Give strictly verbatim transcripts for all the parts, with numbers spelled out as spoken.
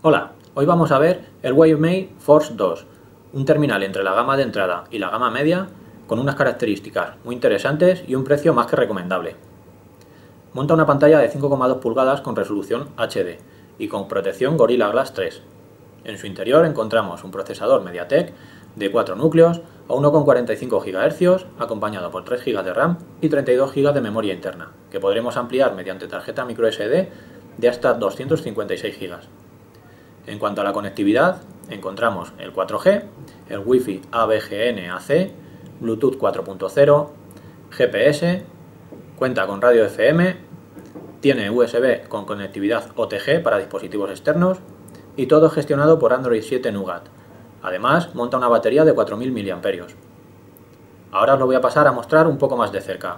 Hola, hoy vamos a ver el Wavemail Force dos, un terminal entre la gama de entrada y la gama media con unas características muy interesantes y un precio más que recomendable. Monta una pantalla de cinco coma dos pulgadas con resolución H D y con protección Gorilla Glass tres. En su interior encontramos un procesador MediaTek de cuatro núcleos a uno coma cuarenta y cinco gigahercios acompañado por tres gigas de RAM y treinta y dos gigas de memoria interna, que podremos ampliar mediante tarjeta microSD de hasta doscientos cincuenta y seis gigas. En cuanto a la conectividad, encontramos el cuatro G, el Wi-Fi A V G N A C, Bluetooth cuatro punto cero, G P S, cuenta con radio F M, tiene U S B con conectividad O T G para dispositivos externos y todo gestionado por Android siete Nougat. Además, monta una batería de cuatro mil miliamperios hora. Ahora os lo voy a pasar a mostrar un poco más de cerca.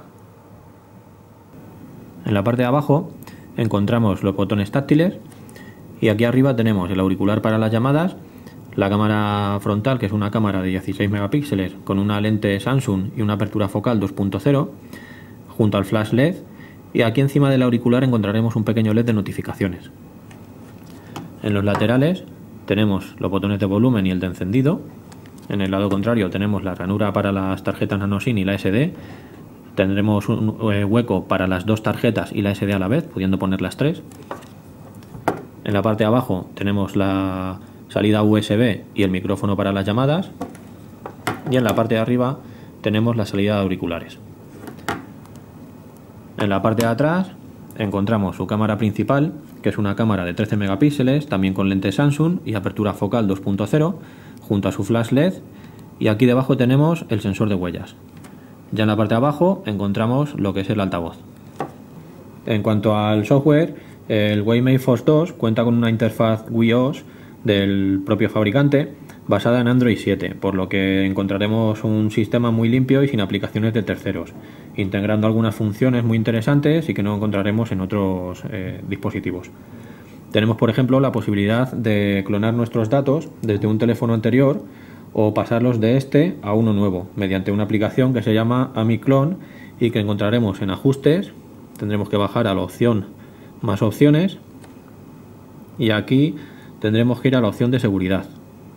En la parte de abajo encontramos los botones táctiles y aquí arriba tenemos el auricular para las llamadas, la cámara frontal, que es una cámara de dieciséis megapíxeles con una lente Samsung y una apertura focal dos punto cero, junto al flash L E D, y aquí encima del auricular encontraremos un pequeño L E D de notificaciones. En los laterales tenemos los botones de volumen y el de encendido. En el lado contrario tenemos la ranura para las tarjetas NanoSIM y la S D. Tendremos un hueco para las dos tarjetas y la S D a la vez, pudiendo poner las tres. En la parte de abajo tenemos la salida U S B y el micrófono para las llamadas. Y en la parte de arriba tenemos la salida de auriculares. En la parte de atrás encontramos su cámara principal, que es una cámara de trece megapíxeles, también con lente Samsung y apertura focal dos punto cero, junto a su flash L E D. Y aquí debajo tenemos el sensor de huellas. Ya en la parte de abajo encontramos lo que es el altavoz. En cuanto al software, el Wavemail Force dos cuenta con una interfaz WiiOS del propio fabricante basada en Android siete, por lo que encontraremos un sistema muy limpio y sin aplicaciones de terceros, integrando algunas funciones muy interesantes y que no encontraremos en otros eh, dispositivos. Tenemos, por ejemplo, la posibilidad de clonar nuestros datos desde un teléfono anterior o pasarlos de este a uno nuevo mediante una aplicación que se llama AmiClone y que encontraremos en ajustes. Tendremos que bajar a la opción más opciones y aquí tendremos que ir a la opción de seguridad.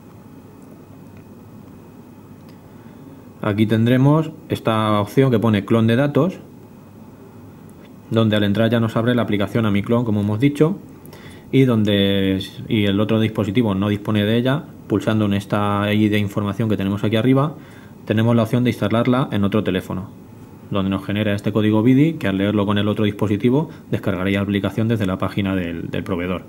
Aquí tendremos esta opción que pone clon de datos, donde al entrar ya nos abre la aplicación AmiClone, como hemos dicho, y donde y el otro dispositivo no dispone de ella. Pulsando en esta I D de información que tenemos aquí arriba, tenemos la opción de instalarla en otro teléfono, donde nos genera este código B I D I que al leerlo con el otro dispositivo descargaría la aplicación desde la página del, del proveedor.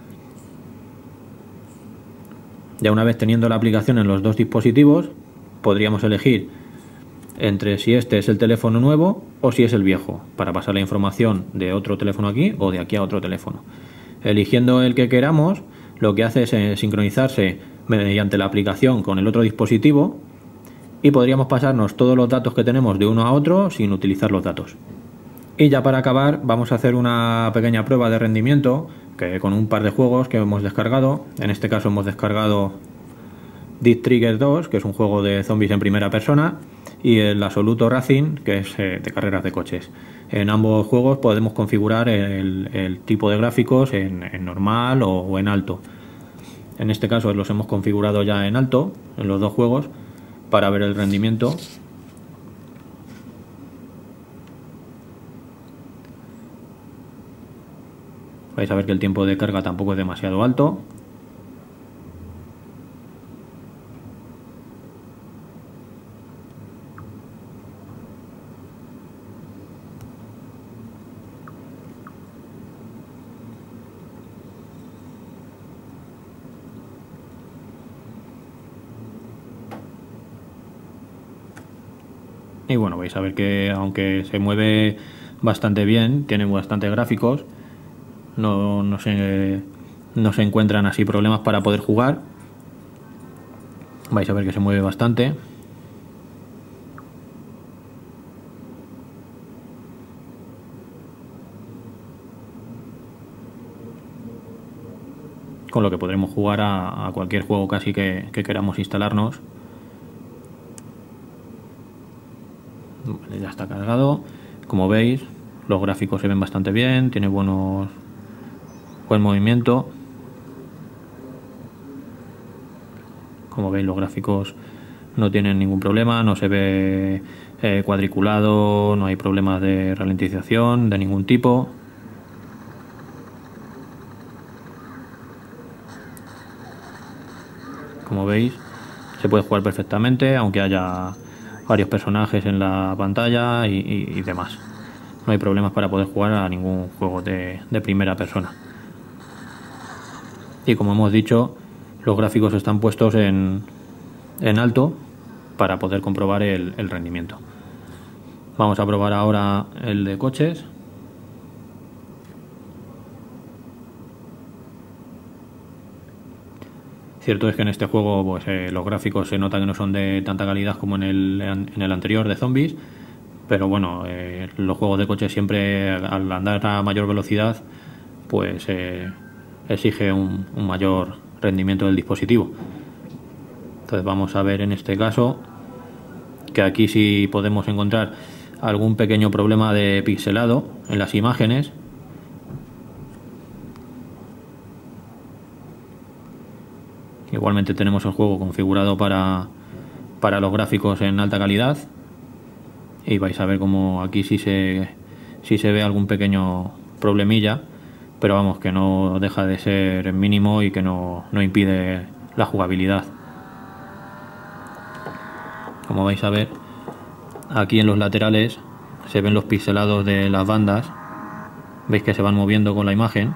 Ya una vez teniendo la aplicación en los dos dispositivos, podríamos elegir entre si este es el teléfono nuevo o si es el viejo, para pasar la información de otro teléfono aquí o de aquí a otro teléfono. Eligiendo el que queramos, lo que hace es eh, sincronizarse mediante la aplicación con el otro dispositivo y podríamos pasarnos todos los datos que tenemos de uno a otro sin utilizar los datos. Y ya para acabar vamos a hacer una pequeña prueba de rendimiento que con un par de juegos que hemos descargado. En este caso hemos descargado Death Trigger dos, que es un juego de zombies en primera persona, y el Absoluto Racing, que es eh, de carreras de coches. En ambos juegos podemos configurar el, el tipo de gráficos en, en normal o, o en alto. En este caso los hemos configurado ya en alto en los dos juegos para ver el rendimiento. Vais a ver que el tiempo de carga tampoco es demasiado alto. Y bueno, vais a ver que aunque se mueve bastante bien, tiene bastantes gráficos, no, no, se, no se encuentran así problemas para poder jugar. Vais a ver que se mueve bastante. Con lo que podremos jugar a, a cualquier juego casi que, que queramos instalarnos. Vale, ya está cargado. Como veis, los gráficos se ven bastante bien, tiene buenos buen movimiento. Como veis, los gráficos no tienen ningún problema, no se ve eh, cuadriculado, no hay problemas de ralentización de ningún tipo. Como veis, se puede jugar perfectamente, aunque haya varios personajes en la pantalla y, y, y demás. No hay problemas para poder jugar a ningún juego de, de primera persona. Y como hemos dicho, los gráficos están puestos en, en alto para poder comprobar el, el rendimiento. Vamos a probar ahora el de coches. Cierto es que en este juego pues, eh, los gráficos se nota que no son de tanta calidad como en el, en el anterior de zombies, pero bueno, eh, los juegos de coches siempre al andar a mayor velocidad pues eh, exige un, un mayor rendimiento del dispositivo. Entonces vamos a ver en este caso que aquí sí podemos encontrar algún pequeño problema de pixelado en las imágenes. Igualmente tenemos el juego configurado para, para los gráficos en alta calidad y vais a ver como aquí sí se, sí se ve algún pequeño problemilla, pero vamos, que no deja de ser mínimo y que no, no impide la jugabilidad. Como vais a ver, aquí en los laterales se ven los pixelados de las bandas, veis que se van moviendo con la imagen.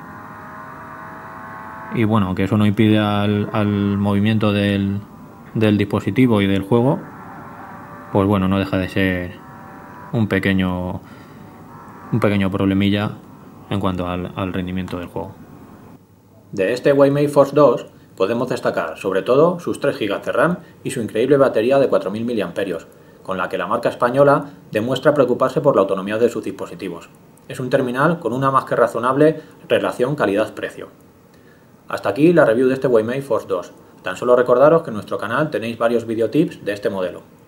Y bueno, que eso no impide al, al movimiento del, del dispositivo y del juego, pues bueno, no deja de ser un pequeño un pequeño problemilla en cuanto al, al rendimiento del juego. De este Huawei Force dos podemos destacar sobre todo sus tres gigas de RAM y su increíble batería de cuatro mil miliamperios hora, con la que la marca española demuestra preocuparse por la autonomía de sus dispositivos. Es un terminal con una más que razonable relación calidad-precio. Hasta aquí la review de este Huawei Force dos. Tan solo recordaros que en nuestro canal tenéis varios videotips de este modelo.